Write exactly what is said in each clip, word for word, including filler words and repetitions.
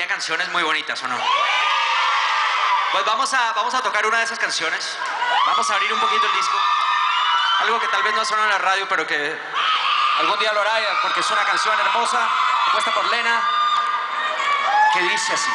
mayoría de canciones muy bonitas, ¿o no? Pues vamos a, vamos a tocar una de esas canciones. Vamos a abrir un poquito el disco. Algo que tal vez no suena en la radio, pero que algún día lo hará, porque es una canción hermosa, compuesta por Lena, que dice así.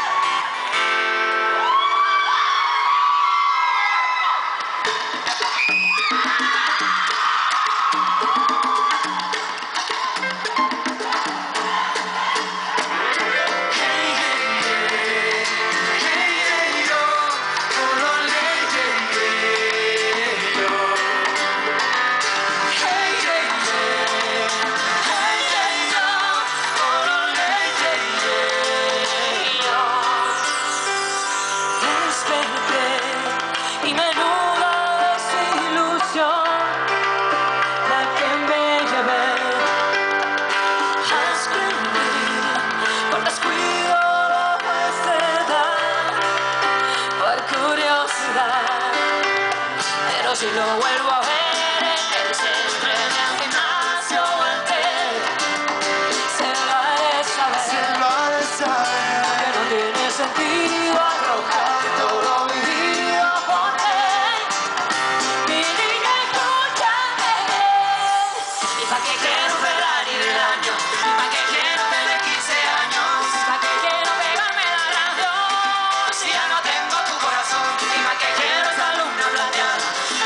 Si lo vuelvo a ver en el centro, en el gimnasio o el té, se lo haré saber, se lo haré saber, que no tiene sentido arrojar todo lo vivido por él. Mi niña, escúchame, ¿y pa' qué quiero un Ferrari del año? ¿Y pa' qué quiero tener quince años? ¿Y pa' qué quiero pegarme la radio si ya no tengo tu corazón? ¿Y pa' qué quiero esa luna plateada?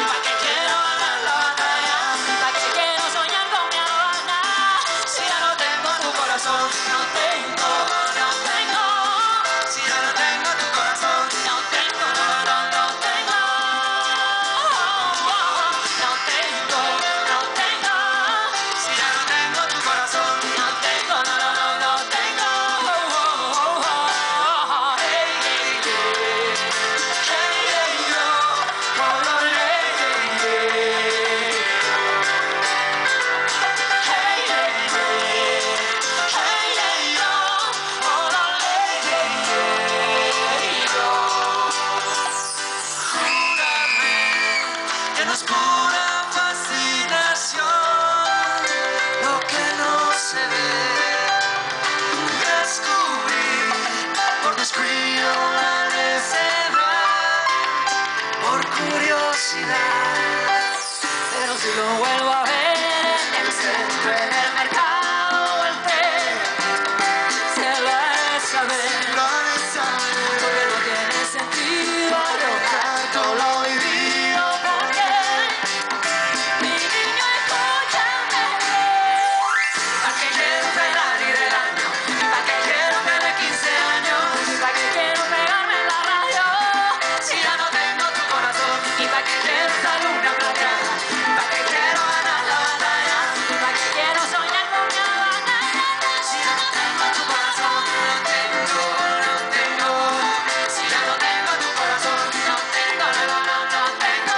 Pero si lo vuelvo a ver en el centro, en el mercado o el té, se lo haré saber, porque no tiene sentido arrojar todo lo vivido por él. Mi niño, escúchame, ¿para qué quiero un Ferrari del año? ¿Y para qué quiero tener quince años? ¿Y para qué quiero pegarme en la radio si ya no tengo tu corazón? ¿Y para qué quiero esa luna plateada? ¿Para qué quiero ganar la batalla? ¿Para qué quiero soñar con mi Habana? Si ya no tengo tu corazón, no tengo, no tengo. Si ya no tengo tu corazón, no tengo, no, no, no, no tengo.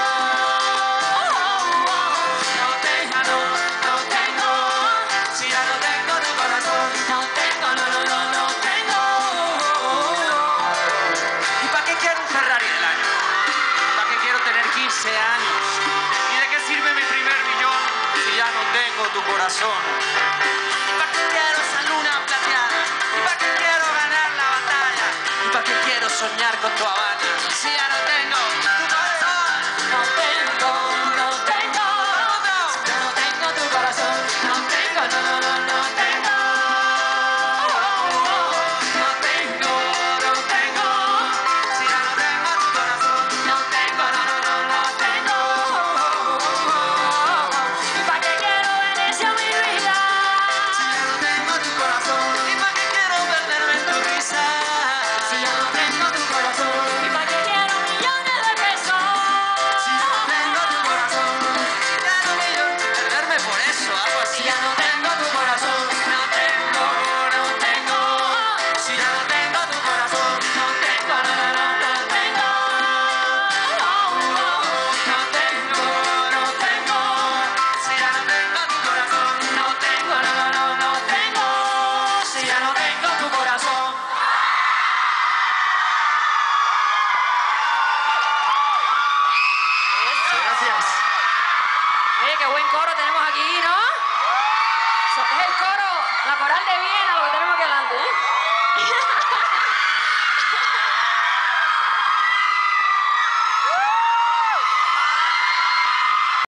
No tengo, no, no tengo. Si ya no tengo tu corazón, no tengo, no, no, no, no tengo. ¿Y para qué quiero un Ferrari del año? ¿Para qué quiero tener quince años? ¿Y de qué sirve mi primer millón si ya no tengo tu corazón? ¿Y para qué quiero esa luna plateada? ¿Y para qué quiero ganar la batalla? ¿Y para qué quiero soñar con tu Habana?